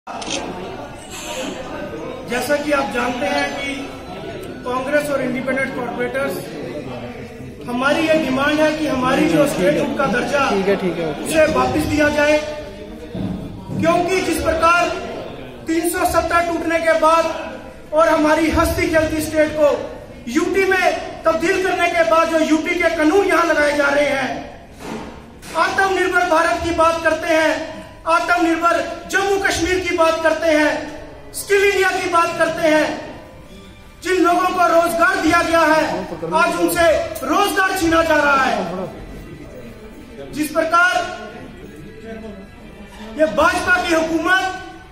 जैसा कि आप जानते हैं कि कांग्रेस और इंडिपेंडेंट कॉर्पोरेटर्स हमारी ये डिमांड है कि हमारी जो स्टेटहुड का दर्जा उसे वापस दिया जाए, क्योंकि जिस प्रकार 370 टूटने के बाद और हमारी हस्ती चलती स्टेट को यूटी में तब्दील करने के बाद जो यूटी के कानून यहाँ लगाए जा रहे हैं, आत्मनिर्भर भारत की बात करते हैं, आत्मनिर्भर जम्मू कश्मीर की बात करते हैं, स्किल इंडिया की बात करते हैं, जिन लोगों को रोजगार दिया गया है आज उनसे रोजगार छीना जा रहा है। जिस प्रकार ये भाजपा की हुकूमत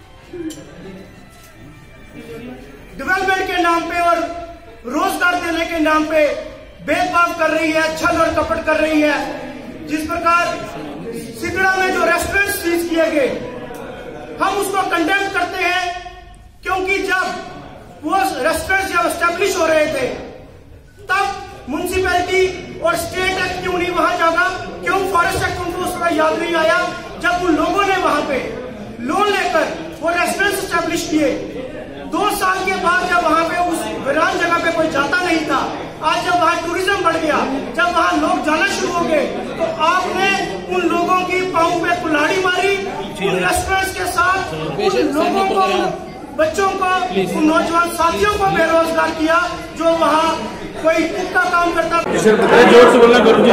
डेवलपमेंट के नाम पे और रोजगार देने के नाम पे भेदभाव कर रही है, छल और कपट कर रही है। जिस प्रकार सिगड़ा में जो रेस्टोरेंट सीज किए गए, हम उसको कंडेम करते हैं, क्योंकि जब वो रेस्टोरेंट जब एस्टेब्लिश हो रहे थे तब म्युनिसिपैलिटी और स्टेट एक्ट क्यों नहीं वहां जागा, क्यों फॉरेस्ट एक्ट उनको उसका याद नहीं आया, जब उन लोगों ने वहां पे लोन लेकर वो रेस्टोरेंट एस्टेब्लिश किए। 2 साल के बाद जब वहां पे उस वीरान जगह पे कोई जाता नहीं था, आज जब वहां टूरिज्म बढ़ गया, जब वहां लोग जाना शुरू हो गए, तो आपने उन लोगों की पांव पे कुल्हाड़ी मारी, उन रेस्टोरेंट्स के साथ उन लोगों को, बच्चों को, उन नौजवान साथियों को बेरोजगार किया जो वहाँ कोई का काम करता। जोर से बोलना करूँगी।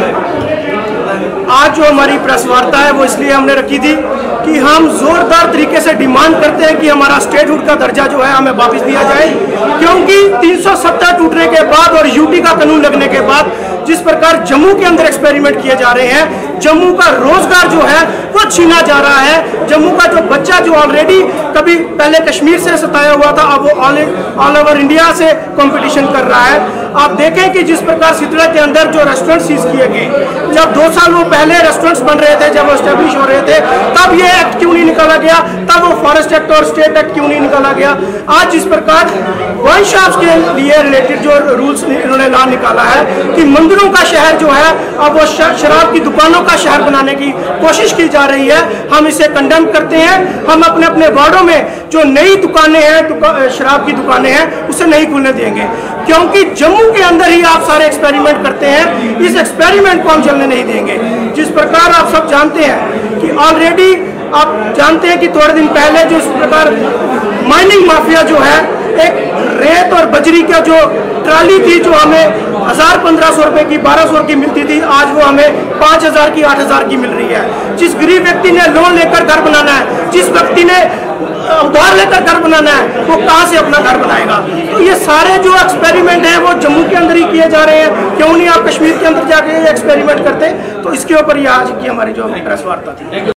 आज जो हमारी प्रेस वार्ता है वो इसलिए हमने रखी थी कि हम जोरदार तरीके से डिमांड करते हैं कि हमारा स्टेटहुड का दर्जा जो है हमें वापस दिया जाए, क्योंकि 370 टूटने के बाद और यूटी का कानून लगने के बाद जिस प्रकार जम्मू के अंदर एक्सपेरिमेंट किए जा रहे हैं, जम्मू का रोजगार जो है वो छीना जा रहा है। जम्मू का जो बच्चा जो ऑलरेडी कभी पहले कश्मीर से सताया हुआ था, अब वो ऑल ओवर इंडिया से कंपटीशन कर रहा है। आप देखें कि जिस प्रकार सितड़ा के अंदर जो रेस्टोरेंट सीज किए गए, जब 2 साल वो पहले रेस्टोरेंट्स बन रहे थे, जब वो एस्टेब्लिश हो रहे थे, तब ये एक्ट क्यों नहीं निकाला गया, तब वो फॉरेस्ट एक्ट और स्टेट एक्ट क्यों नहीं निकाला गया। आज जिस प्रकार वाइन शॉप्स के लिए रिलेटेड जो रूल्स इन्होंने लॉ निकाला है कि मंदिरों का शहर जो है अब वो शराब की दुकानों का शहर बनाने की कोशिश की जा रही है, हम इसे कंडेम करते हैं। हम अपने अपने वार्डों में जो नई दुकानें हैं, शराब की दुकानें हैं, उसे नहीं खुलने देंगे, क्योंकि जम्मू के अंदर ही आप सारे एक्सपेरिमेंट करते हैं, इस एक्सपेरिमेंट को हम चलने नहीं देंगे। जिस प्रकार आप सब जानते हैं कि ऑलरेडी आप जानते हैं कि थोड़े दिन पहले जो इस प्रकार माइनिंग माफिया जो है, एक रेत और बजरी का जो ट्राली थी जो हमें 1000-1500 रुपए की, 1200 की मिलती थी, आज वो हमें 5000 की, 8000 की मिल रही है। जिस गरीब व्यक्ति ने लोन लेकर घर बनाना है, जिस व्यक्ति ने उधार लेकर घर बनाना है, वो कहां से अपना घर बनाएगा। तो ये सारे जो एक्सपेरिमेंट हैं वो जम्मू के अंदर ही किए जा रहे हैं, क्यों नहीं आप कश्मीर के अंदर जाके एक्सपेरिमेंट करते। तो इसके ऊपर ये आज की हमारी जो प्रेस वार्ता थी।